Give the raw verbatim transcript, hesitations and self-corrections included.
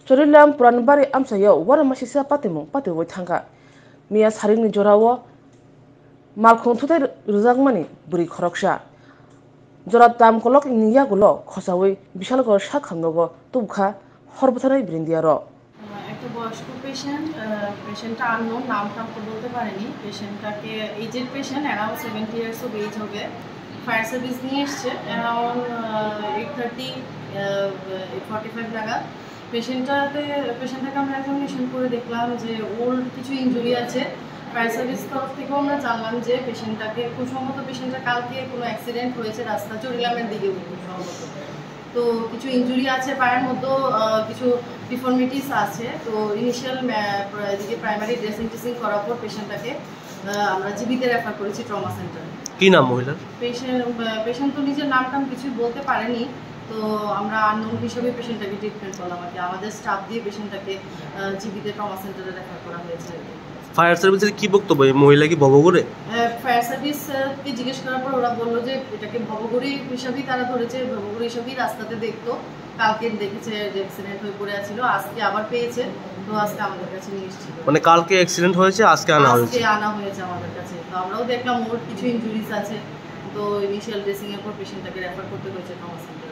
Chorilam Puranbari Amsayo, what a Mashisa Patimo, Patu Tanga. Mia Sarini Jorawo, Malkhung Thuthaijakkha, Buri Khoroksha. Jorat Dam Kolok in Yagulo, Kosawi, Vishalgarh Shakhangogo, Tubka, Horbutana Brindiaro. একটা বয়স্ক patient পেশেন্টটা unknown নামটা বলতে পারেনি পেশেন্টটাকে aged patient around seventy years of age হবে fire service নিয়ে এসছে around eight thirty eight forty five নাগাদ পেশেন্টটাতে পেশেন্টটাকে আমরা এক্সামিনেশন করে দেখলাম যে ওর কিছু ইনজুরি আছে ফায়ার সার্ভিস তরফ থেকেও আমরা জানলাম যে পেশেন্টটাকে খুব সম্ভবত পেশেন্টটা কালকে কোনো অ্যাক্সিডেন্ট হয়েছে রাস্তা চরিলামের দিকে খুব সম্ভবত তো কিছু ইনজুরি আছে পায়ের মধ্যে কিছু ডিফর্মিটিস আছে তো ইনিশিয়াল এদিকে প্রাইমারি ড্রেসিং টেসিং করার পর পেশেন্টটাকে আমরা জীবিতে রেফার করেছি ট্রমা সেন্টারে। কি নাম মহিলার? পেশেন্ট পেশেন্ট তো নিজের নামটা কিছুই বলতে পারেনি তো আমরা আননোন হিসেবে পেশেন্টটাকে ট্রিটমেন্ট করলাম আর কি আমাদের স্টাফ দিয়ে পেশেন্টটাকে জীবিতে ট্রমা সেন্টারে রেফার করা হয়েছে। ফায়ার সার্ভিসের কি বক্তব্য মহিলা কি ভবঘুরে? ফায়ার সার্ভিসকে জিজ্ঞেস করার পর ওরা বললো যে এটাকে ভবঘুরি হিসাবেই তারা ধরেছে ভবঘুরি হিসাবেই রাস্তাতে দেখতো কালকে দেখেছে যে অ্যাক্সিডেন্ট হয়ে পড়ে ছিল আজকে আবার পেয়েছে তো আজকে আমাদের কাছে নিয়ে এসেছিল। মানে কালকে অ্যাক্সিডেন্ট হয়েছে আজকে আনা হয়েছে? আজকে আনা হয়েছে আমাদের কাছে তো আমরাও দেখলাম ওর কিছু ইনজুরিজ আছে তো ইনিশিয়াল ড্রেসিং এর পর পেশেন্টটাকে রেফার করতে হয়েছে ট্রমা সেন্টারে।